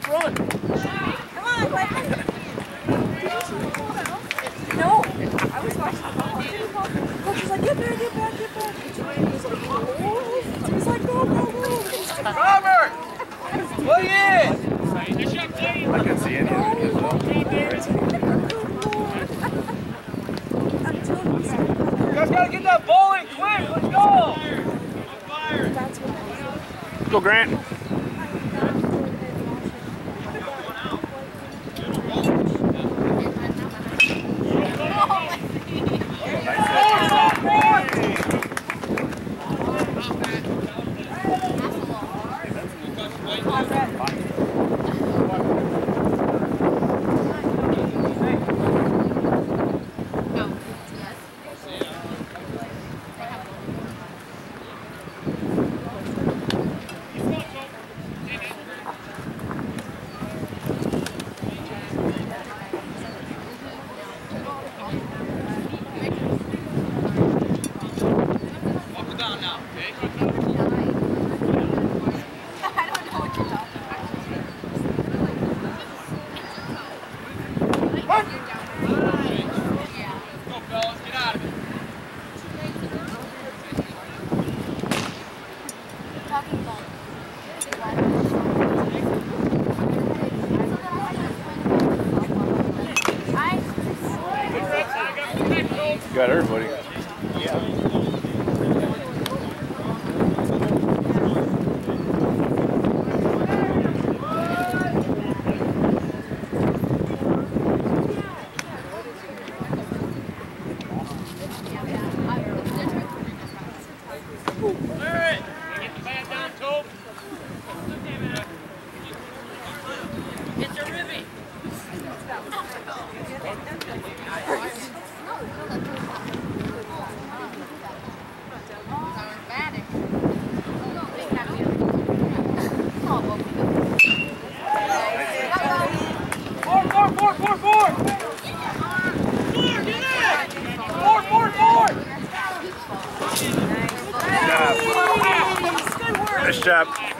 run. Come on, Clayton. No, I was watching the ball. Coach was like, get back, get back, get back. He was like, go, go, go. Robert! Play in! I can't see any of it. You guys gotta get that ball in quick. Let's go! Go, Grant. Got everybody. Nice job.